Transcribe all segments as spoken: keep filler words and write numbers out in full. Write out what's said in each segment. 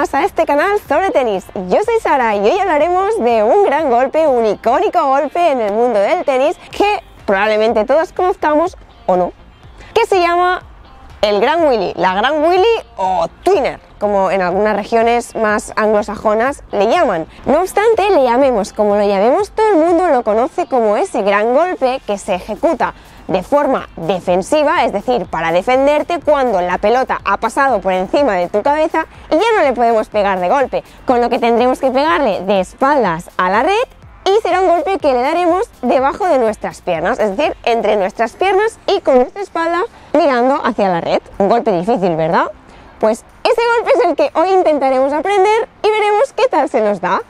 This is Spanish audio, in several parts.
más a este canal sobre tenis. Yo soy Sara y hoy hablaremos de un gran golpe, un icónico golpe en el mundo del tenis que probablemente todos conozcamos o no, que se llama el Gran Willy, la Gran Willy o Twinner, como en algunas regiones más anglosajonas le llaman. No obstante, le llamemos como lo llamemos, todo el mundo lo conoce como ese gran golpe que se ejecuta de forma defensiva, es decir, para defenderte cuando la pelota ha pasado por encima de tu cabeza y ya no le podemos pegar de golpe, con lo que tendremos que pegarle de espaldas a la red y será un golpe que le daremos debajo de nuestras piernas, es decir, entre nuestras piernas y con nuestra espalda mirando hacia la red. Un golpe difícil, ¿verdad? Pues ese golpe es el que hoy intentaremos aprender y veremos qué tal se nos da.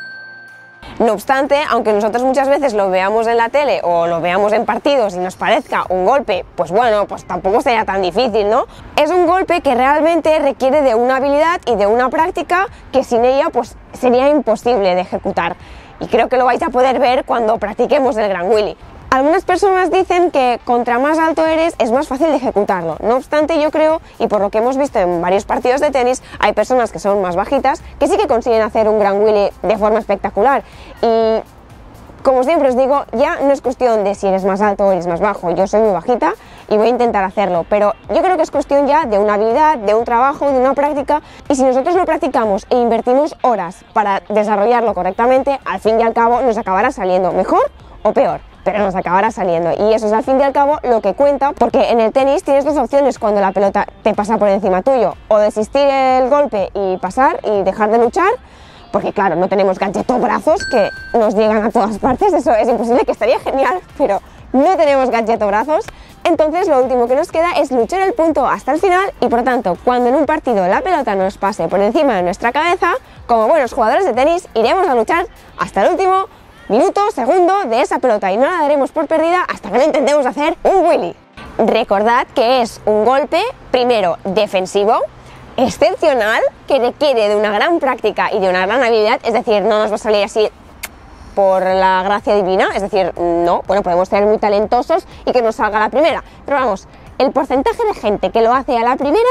No obstante, aunque nosotros muchas veces lo veamos en la tele o lo veamos en partidos y nos parezca un golpe, pues bueno, pues tampoco sería tan difícil, ¿no? Es un golpe que realmente requiere de una habilidad y de una práctica que sin ella pues sería imposible de ejecutar. Y creo que lo vais a poder ver cuando practiquemos el Gran Willy. Algunas personas dicen que contra más alto eres es más fácil de ejecutarlo. No obstante, yo creo, y por lo que hemos visto en varios partidos de tenis, hay personas que son más bajitas que sí que consiguen hacer un Gran Willy de forma espectacular. Y como siempre os digo, ya no es cuestión de si eres más alto o eres más bajo. Yo soy muy bajita y voy a intentar hacerlo, pero yo creo que es cuestión ya de una habilidad, de un trabajo, de una práctica, y si nosotros lo practicamos e invertimos horas para desarrollarlo correctamente, al fin y al cabo nos acabará saliendo mejor o peor, pero nos acabará saliendo, y eso es al fin y al cabo lo que cuenta, porque en el tenis tienes dos opciones cuando la pelota te pasa por encima tuyo: o desistir el golpe y pasar y dejar de luchar, porque claro, no tenemos gadgetobrazos que nos llegan a todas partes, eso es imposible, que estaría genial, pero no tenemos gadgetobrazos. Entonces lo último que nos queda es luchar el punto hasta el final, y por lo tanto, cuando en un partido la pelota nos pase por encima de nuestra cabeza, como buenos jugadores de tenis iremos a luchar hasta el último minuto, segundo de esa pelota, y no la daremos por perdida hasta que no intentemos hacer un Willy. Recordad que es un golpe, primero, defensivo, excepcional, que requiere de una gran práctica y de una gran habilidad, es decir, no nos va a salir así por la gracia divina, es decir, no, bueno, podemos ser muy talentosos y que nos salga la primera, pero vamos, el porcentaje de gente que lo hace a la primera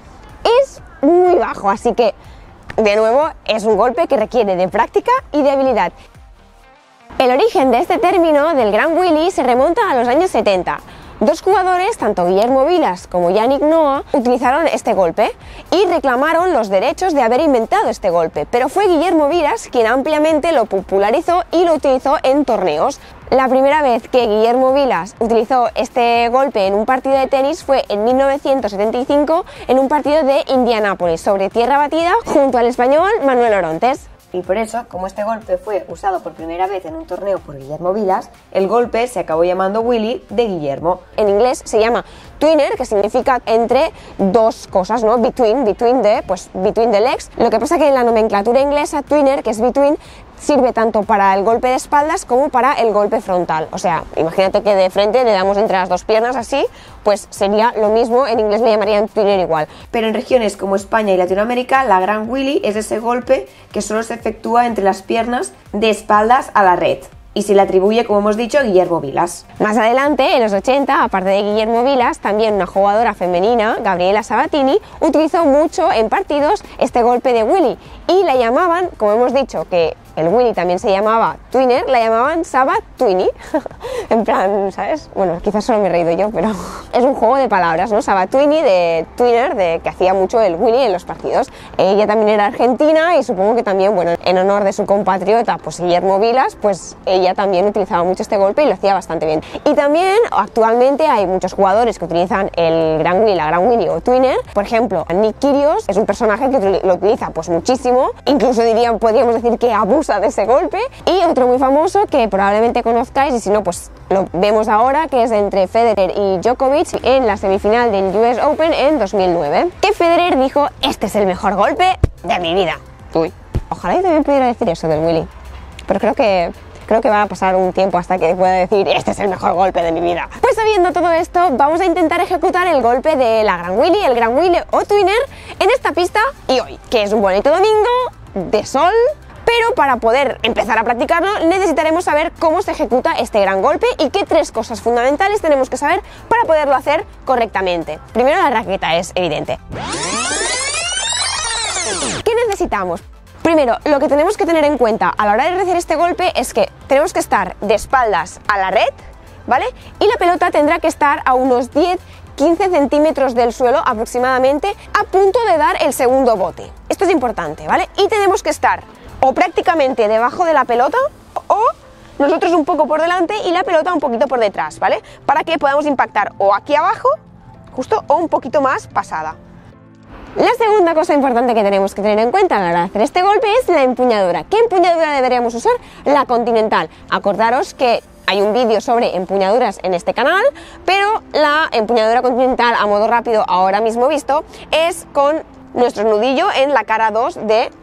es muy bajo, así que, de nuevo, es un golpe que requiere de práctica y de habilidad. El origen de este término del Gran Willy se remonta a los años setenta. Dos jugadores, tanto Guillermo Vilas como Yannick Noah, utilizaron este golpe y reclamaron los derechos de haber inventado este golpe, pero fue Guillermo Vilas quien ampliamente lo popularizó y lo utilizó en torneos. La primera vez que Guillermo Vilas utilizó este golpe en un partido de tenis fue en mil novecientos setenta y cinco en un partido de Indianápolis sobre tierra batida junto al español Manuel Orontes. Y por eso, como este golpe fue usado por primera vez en un torneo por Guillermo Vilas, el golpe se acabó llamando Willy de Guillermo. En inglés se llama Twinner, que significa entre dos cosas, ¿no? Between, between the, pues between the legs. Lo que pasa que en la nomenclatura inglesa, Twinner, que es between, sirve tanto para el golpe de espaldas como para el golpe frontal. O sea, imagínate que de frente le damos entre las dos piernas así, pues sería lo mismo, en inglés le llamarían Twinner igual. Pero en regiones como España y Latinoamérica, la Gran Willy es ese golpe que solo se efectúa entre las piernas de espaldas a la red, y se le atribuye, como hemos dicho, a Guillermo Vilas. Más adelante, en los ochenta, aparte de Guillermo Vilas, también una jugadora femenina, Gabriela Sabatini, utilizó mucho en partidos este golpe de Willy y la llamaban, como hemos dicho que el Willy también se llamaba Twinner, la llamaban Sabat Twinny. En plan, ¿sabes? Bueno, quizás solo me he reído yo, pero es un juego de palabras, ¿no? Sabat Twinny de Twinner, de que hacía mucho el Willy en los partidos. Ella también era argentina y supongo que también, bueno, en honor de su compatriota, pues Guillermo Vilas, pues ella también utilizaba mucho este golpe y lo hacía bastante bien. Y también actualmente hay muchos jugadores que utilizan el Gran Willy, la Gran Willy o Twinner. Por ejemplo, Nick Kyrgios es un personaje que lo utiliza pues muchísimo, incluso dirían, podríamos decir que abusa de ese golpe. Y otro muy famoso que probablemente conozcáis, y si no pues lo vemos ahora, que es entre Federer y Djokovic en la semifinal del U S Open en dos mil nueve, que Federer dijo: este es el mejor golpe de mi vida. Uy, ojalá yo también pudiera decir eso del Willy, pero creo que creo que va a pasar un tiempo hasta que pueda decir: este es el mejor golpe de mi vida. Pues sabiendo todo esto, vamos a intentar ejecutar el golpe de la Gran Willy, el Gran Willy o Twinner, en esta pista y hoy, que es un bonito domingo de sol. Pero para poder empezar a practicarlo necesitaremos saber cómo se ejecuta este gran golpe y qué tres cosas fundamentales tenemos que saber para poderlo hacer correctamente. Primero, la raqueta es evidente. ¿Qué necesitamos? Primero, lo que tenemos que tener en cuenta a la hora de hacer este golpe es que tenemos que estar de espaldas a la red, ¿vale? Y la pelota tendrá que estar a unos diez a quince centímetros del suelo aproximadamente, a punto de dar el segundo bote. Esto es importante, ¿vale? Y tenemos que estar o prácticamente debajo de la pelota o nosotros un poco por delante y la pelota un poquito por detrás, ¿vale? Para que podamos impactar o aquí abajo, justo, o un poquito más pasada. La segunda cosa importante que tenemos que tener en cuenta a la hora de hacer este golpe es la empuñadura. ¿Qué empuñadura deberíamos usar? La continental. Acordaros que hay un vídeo sobre empuñaduras en este canal, pero la empuñadura continental a modo rápido ahora mismo visto es con nuestro nudillo en la cara dos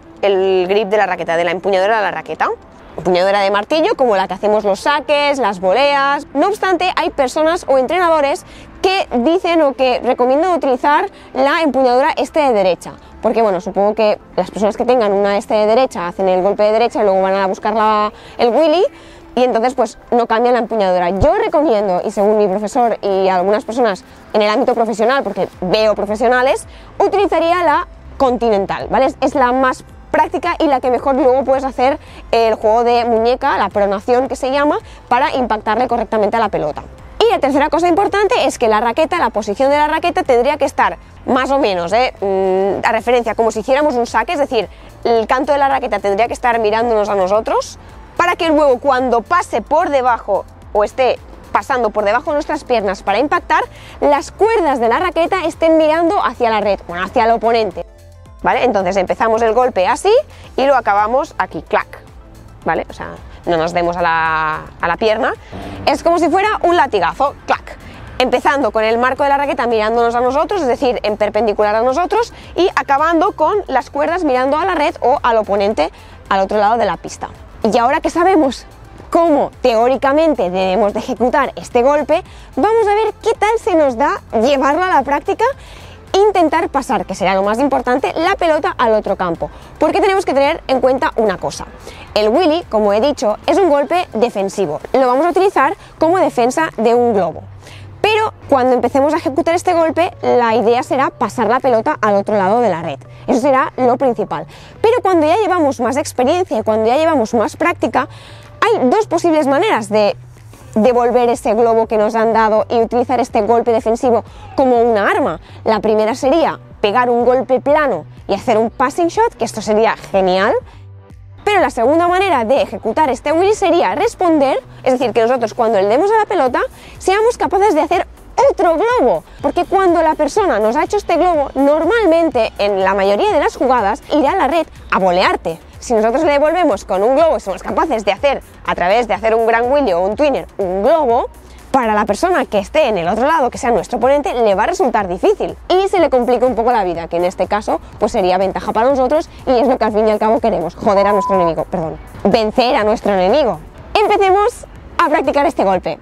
del grip de la raqueta, de la empuñadura de la raqueta. Empuñadura de martillo como la que hacemos los saques, las voleas. No obstante, hay personas o entrenadores que dicen o que recomiendan utilizar la empuñadura este de derecha, porque bueno, supongo que las personas que tengan una este de derecha hacen el golpe de derecha y luego van a buscar la, el wheelie y entonces pues no cambian la empuñadura. Yo recomiendo, y según mi profesor y algunas personas en el ámbito profesional, porque veo profesionales, utilizaría la continental, ¿vale? Es, es la más práctica y la que mejor luego puedes hacer el juego de muñeca, la pronación que se llama, para impactarle correctamente a la pelota. Y la tercera cosa importante es que la raqueta, la posición de la raqueta tendría que estar más o menos, ¿eh? a referencia como si hiciéramos un saque, es decir, el canto de la raqueta tendría que estar mirándonos a nosotros para que luego cuando pase por debajo o esté pasando por debajo de nuestras piernas para impactar, las cuerdas de la raqueta estén mirando hacia la red, bueno, hacia el oponente. ¿Vale? Entonces empezamos el golpe así y lo acabamos aquí, clac, ¿vale? O sea, no nos demos a la, a la pierna, es como si fuera un latigazo, clac, empezando con el marco de la raqueta mirándonos a nosotros, es decir, en perpendicular a nosotros, y acabando con las cuerdas mirando a la red o al oponente al otro lado de la pista. Y ahora que sabemos cómo teóricamente debemos de ejecutar este golpe, vamos a ver qué tal se nos da llevarlo a la práctica. Intentar pasar, que será lo más importante, la pelota al otro campo, porque tenemos que tener en cuenta una cosa. El wheelie, como he dicho, es un golpe defensivo, lo vamos a utilizar como defensa de un globo, pero cuando empecemos a ejecutar este golpe la idea será pasar la pelota al otro lado de la red, eso será lo principal. Pero cuando ya llevamos más experiencia y cuando ya llevamos más práctica, hay dos posibles maneras de devolver ese globo que nos han dado y utilizar este golpe defensivo como una arma. La primera sería pegar un golpe plano y hacer un passing shot, que esto sería genial, pero la segunda manera de ejecutar este wheelie sería responder, es decir, que nosotros cuando le demos a la pelota seamos capaces de hacer otro globo, porque cuando la persona nos ha hecho este globo, normalmente en la mayoría de las jugadas irá a la red a volearte. Si nosotros le devolvemos con un globo y somos capaces de hacer, a través de hacer un gran wheelie o un twinner, un globo, para la persona que esté en el otro lado, que sea nuestro oponente, le va a resultar difícil y se le complica un poco la vida, que en este caso pues sería ventaja para nosotros y es lo que al fin y al cabo queremos, joder a nuestro enemigo, perdón, vencer a nuestro enemigo. Empecemos a practicar este golpe.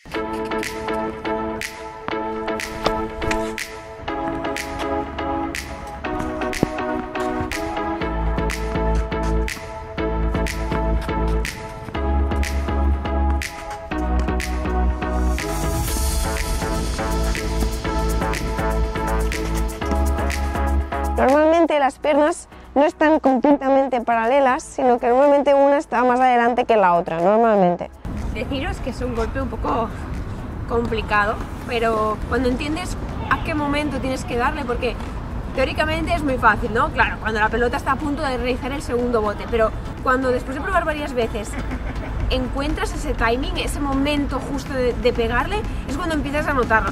Normalmente las piernas no están completamente paralelas, sino que normalmente una está más adelante que la otra, normalmente. Deciros que es un golpe un poco complicado, pero cuando entiendes a qué momento tienes que darle, porque teóricamente es muy fácil, ¿no? Claro, cuando la pelota está a punto de realizar el segundo bote, pero cuando después de probar varias veces encuentras ese timing, ese momento justo de, de pegarle, es cuando empiezas a notarlo.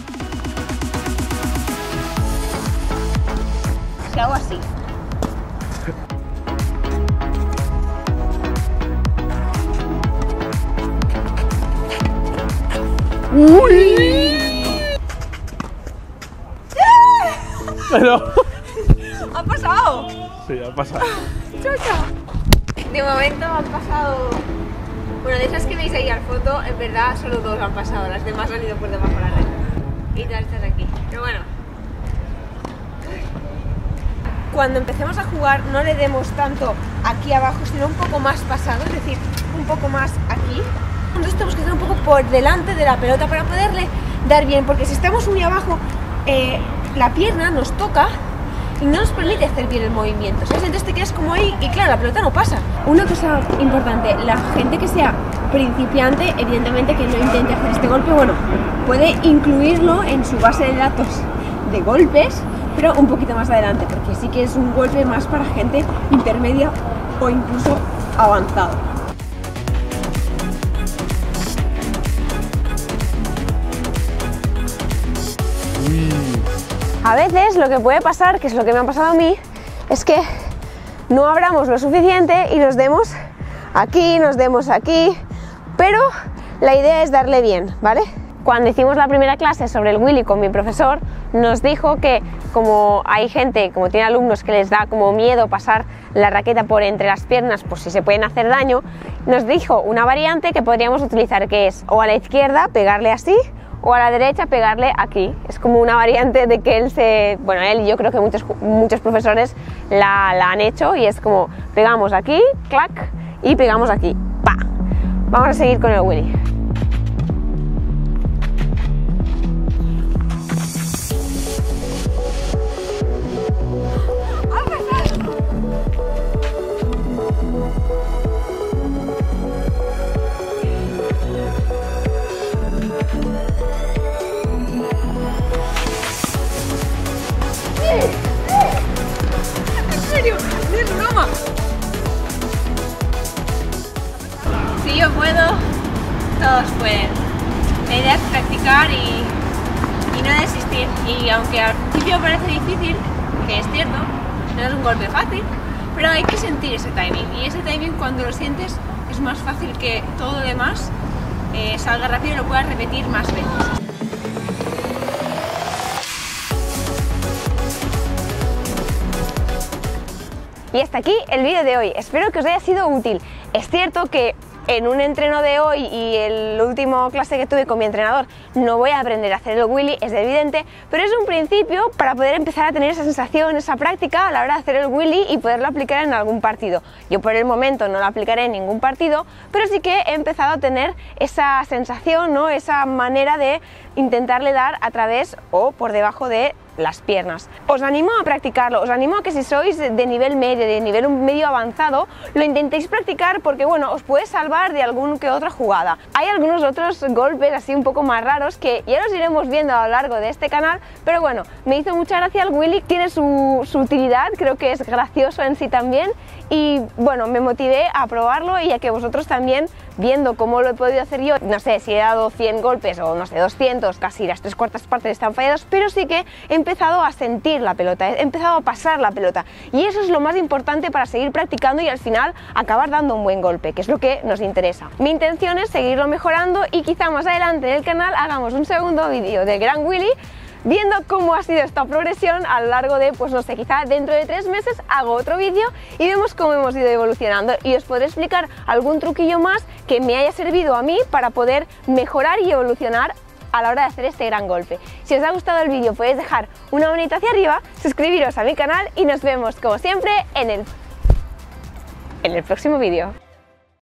Si hago así. ¡Uy! Pero... ¡Ha pasado! Sí, ha pasado. ¡Chucha! De momento han pasado... Bueno, de esas que veis ahí al foto, en verdad solo dos han pasado, las demás han ido por debajo de la red. Y todas estas aquí. Pero bueno. Cuando empecemos a jugar no le demos tanto aquí abajo, sino un poco más pasado, es decir, un poco más aquí. Entonces tenemos que estar un poco por delante de la pelota para poderle dar bien, porque si estamos muy abajo, eh, la pierna nos toca y no nos permite hacer bien el movimiento, ¿sabes? Entonces te quedas como ahí y claro, la pelota no pasa. Una cosa importante, la gente que sea principiante, evidentemente que no intente hacer este golpe, bueno, puede incluirlo en su base de datos de golpes, pero un poquito más adelante, porque sí que es un golpe más para gente intermedia o incluso avanzado. A veces lo que puede pasar, que es lo que me ha pasado a mí, es que no abramos lo suficiente y nos demos aquí, nos demos aquí, pero la idea es darle bien, ¿vale? Cuando hicimos la primera clase sobre el wheelie con mi profesor, nos dijo que como hay gente, como tiene alumnos que les da como miedo pasar la raqueta por entre las piernas, pues si se pueden hacer daño, nos dijo una variante que podríamos utilizar, que es o a la izquierda pegarle así, o a la derecha pegarle aquí. Es como una variante de que él se... Bueno, él y yo creo que muchos, muchos profesores la, la han hecho y es como pegamos aquí, clac, y pegamos aquí, pa. Vamos a seguir con el wheelie. Si yo puedo, todos pueden. La idea es practicar y, y no desistir. Y aunque al principio parece difícil, que es cierto, no es un golpe fácil, pero hay que sentir ese timing. Y ese timing, cuando lo sientes, es más fácil que todo lo demás eh, salga rápido y lo puedas repetir más veces. Y hasta aquí el vídeo de hoy, espero que os haya sido útil. Es cierto que en un entreno de hoy y el último clase que tuve con mi entrenador no voy a aprender a hacer el wheelie, es evidente, pero es un principio para poder empezar a tener esa sensación, esa práctica a la hora de hacer el wheelie y poderlo aplicar en algún partido. Yo por el momento no lo aplicaré en ningún partido, pero sí que he empezado a tener esa sensación, ¿no? Esa manera de intentarle dar a través o por debajo de las piernas. Os animo a practicarlo, os animo a que si sois de nivel medio, de nivel medio avanzado, lo intentéis practicar porque bueno, os puede salvar de algún que otra jugada. Hay algunos otros golpes así un poco más raros que ya los iremos viendo a lo largo de este canal, pero bueno, me hizo mucha gracia el wheelie, tiene su, su utilidad, creo que es gracioso en sí también y bueno, me motivé a probarlo y a que vosotros también, viendo cómo lo he podido hacer yo, no sé si he dado cien golpes o no sé, doscientos, casi las tres cuartas partes están fallados, pero sí que he empezado a sentir la pelota, he empezado a pasar la pelota y eso es lo más importante para seguir practicando y al final acabar dando un buen golpe, que es lo que nos interesa. Mi intención es seguirlo mejorando y quizá más adelante en el canal hagamos un segundo vídeo del gran wheelie viendo cómo ha sido esta progresión a lo largo de, pues no sé, quizá dentro de tres meses hago otro vídeo y vemos cómo hemos ido evolucionando y os podré explicar algún truquillo más que me haya servido a mí para poder mejorar y evolucionar a la hora de hacer este gran golpe. Si os ha gustado el vídeo podéis dejar una manita hacia arriba, suscribiros a mi canal y nos vemos como siempre en el, en el próximo vídeo.